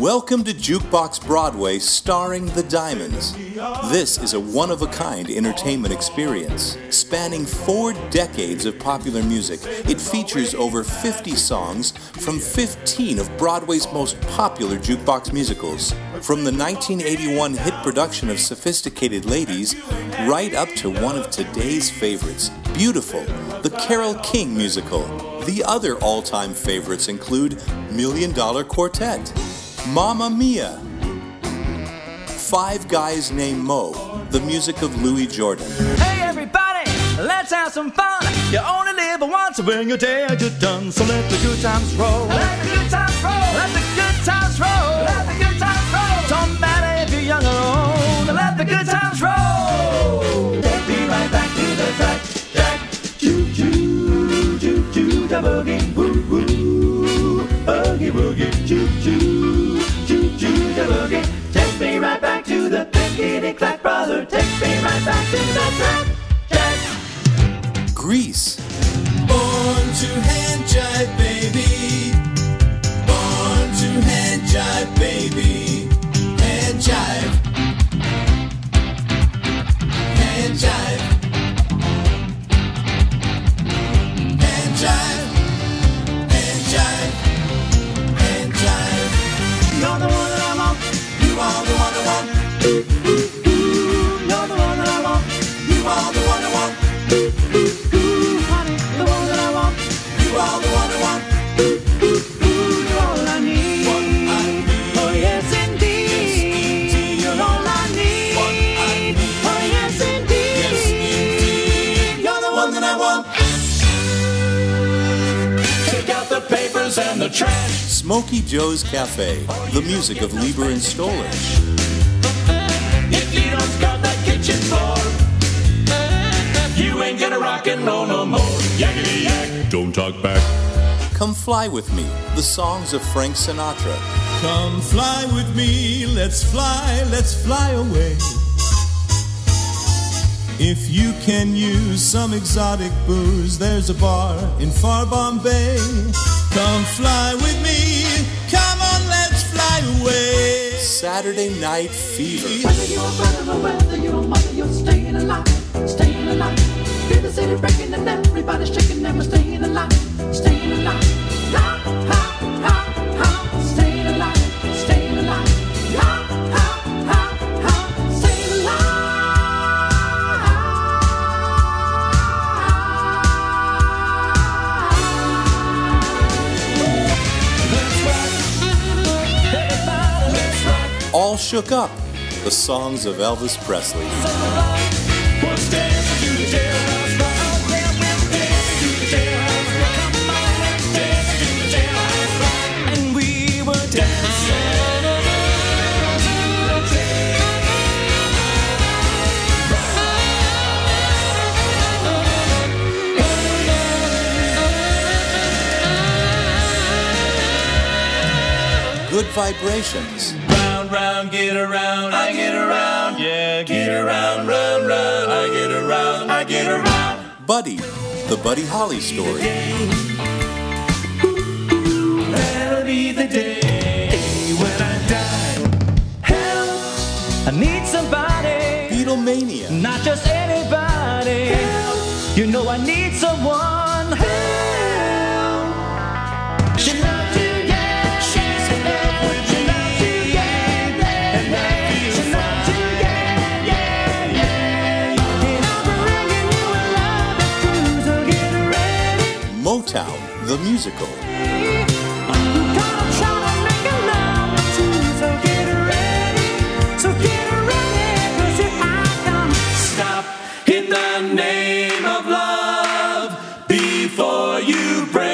Welcome to Jukebox Broadway, starring the Diamonds. This is a one-of-a-kind entertainment experience. Spanning 4 decades of popular music, it features over 50 songs from 15 of Broadway's most popular jukebox musicals. From the 1981 hit production of Sophisticated Ladies, right up to one of today's favorites, Beautiful, the Carole King musical. The other all-time favorites include $1 Million Quartet, Mamma Mia, Five Guys Named Mo, the music of Louis Jordan. Hey everybody, let's have some fun. You only live once when your day is done. So let the good times roll. Let the good times roll. Let the good times roll. Let the good times roll. Don't matter if you're young or old. Let the good times roll. Take me right back to the track. Jack, choo choo, choo choo, the boogie, woo woo, boogie woogie, choo choo. Take me right back to the clickety-clack, brother. Take me right back to the track, Jack. Grease. Born to hand jive, baby. Born to hand jive, baby. Hand jive. Hand jive. Hand jive. Hand jive. Hand jive. You're the one that I want. You are the one I want. You're the one that I want. You are the one I want. Honey, the one that I want. You are the one I want. You're all I need. What I need. Oh yes indeed. You're all I need. What I need. Oh yes indeed. Yes indeed. You're the one that I want. Take out the papers and the trash. Smokey Joe's Cafe, the music of Lieber and Stoller. If you don't scrub that kitchen floor, you ain't gonna rock and roll no more. Yakety yak, don't talk back. Come Fly With Me, the songs of Frank Sinatra. Come fly with me, let's fly away. If you can use some exotic booze, there's a bar in far Bombay. Come fly with me, come on, let's fly away. Saturday Night Fever. Whether you're brother or whether you're a mother, you're staying alive, staying alive. Feel the city breaking and everybody's shaking and we're staying alive, staying alive. Ha, ha, ha, ha, staying alive, staying alive. Ha, ha, ha, ha, staying alive. All Shook Up, the songs of Elvis Presley. What's dancing to the jailhouse rock? Dancing to the jailhouse rock. Dancing to the jailhouse rock. And we were dancing. Good Vibrations. Round, round, get around, I get around. Yeah, get around, round, round, I get around, I get around. Buddy, the Buddy Holly story. That'll be the day when I die. Help, I need somebody. Beatlemania. Not just anybody. Help, you know I need someone. Help. She loves you, yeah. She's in love with me. She loves you, yeah. And I feel she loves you, yeah, yeah, yeah. And I'm bringing you a love that's true, so get ready. Motown, the musical. Stop in the name of love before you break.